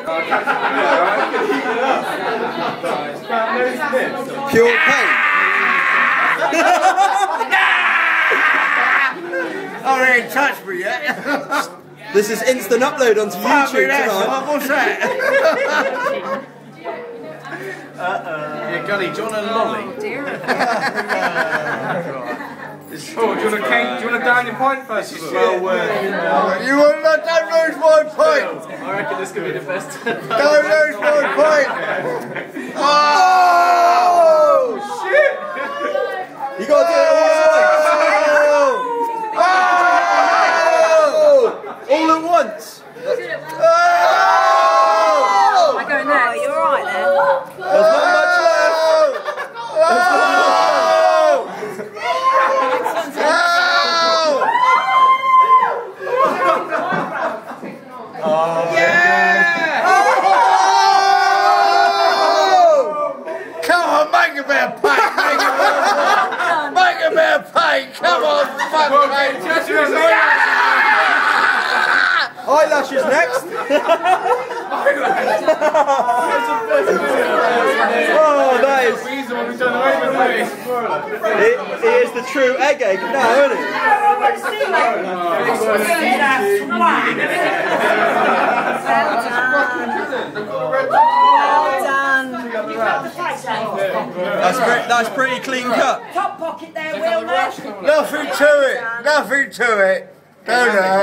Pure pain. Oh, they ain't touched me yet. This is instant upload onto YouTube tonight. What's that? Yeah, Gunny, do you want a lolly? Oh dear. Do you want to down your pint first? It's well worth it. You will not don't lose my point. I reckon this could be the best. Don't lose my point. Oh shit! You gotta do it all at once. All at once. I go now. You're alright there. There's not much left. Come on, make a bit of pain. Make a bit of pain. Come on, fuck mate. Eyelashes next. Oh, that is. He is the true egg now, isn't he? That's pretty clean cut. Top pocket there, Will. Nothing to it. Nothing to it. Don't know.